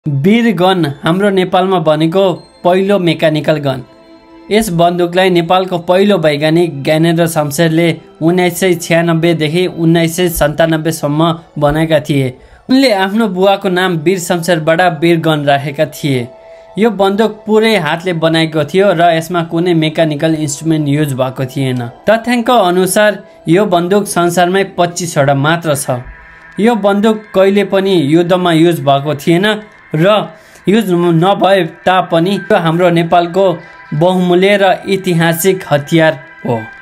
वीर gun हाम्रो नेपालमा बनेको पहिलो मेकानिकल गन। यस बन्दुकलाई नेपालको पहिलो वैज्ञानिक ज्ञानेन्द्र शमशेरले 1996 देखि 1997 सम्म बनाएका थिए। उनले आफ्नो बुवाको नाम वीर शमशेरबाट वीर गन राखेका थिए। यो बन्दुक पुरै हातले बनाएको थियो र यसमा कुनै मेकानिकल इन्स्ट्रुमेन्ट युज भएको थिएन। तथ्याङ्क अनुसार यो बन्दुक संसारमै 25 वटा मात्र छ। यो बन्दुक कहिले पनि युद्धमा युज भएको थिएन र युज नभए तापनि यो हाम्रो नेपालको बहुमूल्य र ऐतिहासिक हतियार हो।